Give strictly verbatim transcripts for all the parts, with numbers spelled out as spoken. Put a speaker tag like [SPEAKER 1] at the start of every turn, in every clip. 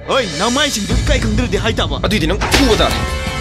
[SPEAKER 1] Oi, namai sing du kai khang de hai ta ba.
[SPEAKER 2] Adu di nang fu da.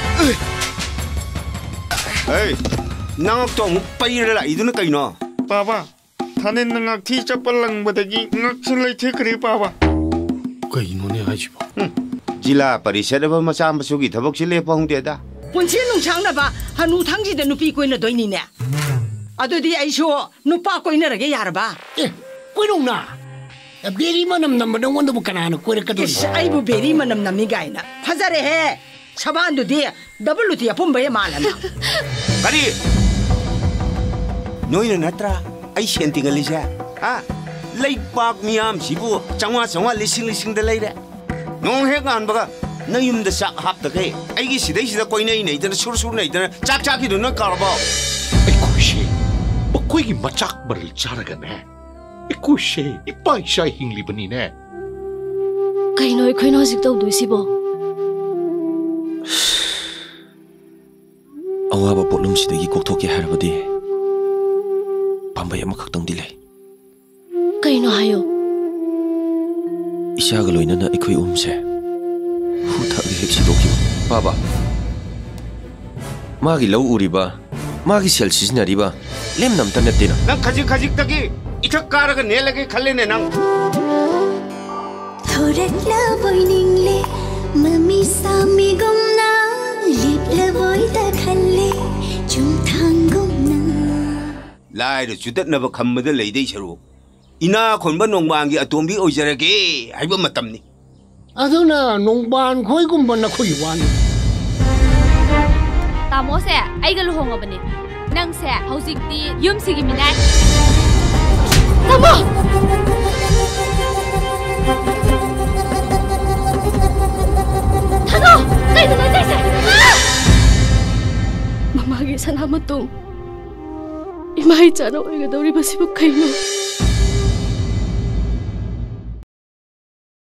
[SPEAKER 3] Hey, nang tong pai ra idu na kai no.
[SPEAKER 1] Baba, thane nang thi chapalang badagi ngak sulai the kri baba.
[SPEAKER 4] Kai no ne hai ba.
[SPEAKER 3] Jila parishad ba macha masu gi thabak si le pong de da.
[SPEAKER 5] Punchen nung chang na ba hanu thangji de nupi koi na doi ni ne. Adu di ai sho nupa koi na rage yar ba.
[SPEAKER 4] Eh, koi nung na. Beri manam nam na wanda bu kana na koi ka do.
[SPEAKER 5] Ai bu beri manam nam ni gai na. Phazare he. Saban du di double ti apum ba ye malana.
[SPEAKER 3] Kari. Noi na natra ai senting ali sa. Ha? Lai pak miam sibu changwa changwa lising lising de lai de. Nong he gan ba na yum da sak hap da kai. Ai gi sidai sida koi nei nei da sur sur nei da chak chak ki do na kar ba.
[SPEAKER 4] Ai koi she. Ba koi gi machak baril charaga ne. Ai koi she ipai shai hingli bani ne.
[SPEAKER 6] Kai noi khoi no sik tau du si bo.
[SPEAKER 2] Awaba potlum sidagi kokthokki harabadi pambai amakhaktang di lei.
[SPEAKER 6] Kai no hayo.
[SPEAKER 2] Isaga loinana ikhoi umse hu thagi hek sidoki baba magi lau uriba magi sel sisinariba lem nam tan natina
[SPEAKER 3] nang khajik khajik tagi ithak karaga ne lage khalle ne nang
[SPEAKER 7] thorak la boining le mami sami gomna lip la boy da khalle chum thang gomna
[SPEAKER 3] lai ro chudat na ba khammada leidei charu ina khonba nongbangi atombi oijarage haiba matamni
[SPEAKER 4] aduna nongban khoi gumba na khoi wan
[SPEAKER 8] tamo se ai ga luhong abani nang se hojik ti yum sigi minai tamo thano kai da dai se
[SPEAKER 6] mama ge sana matung imai chano oi ga dori basi bu kai no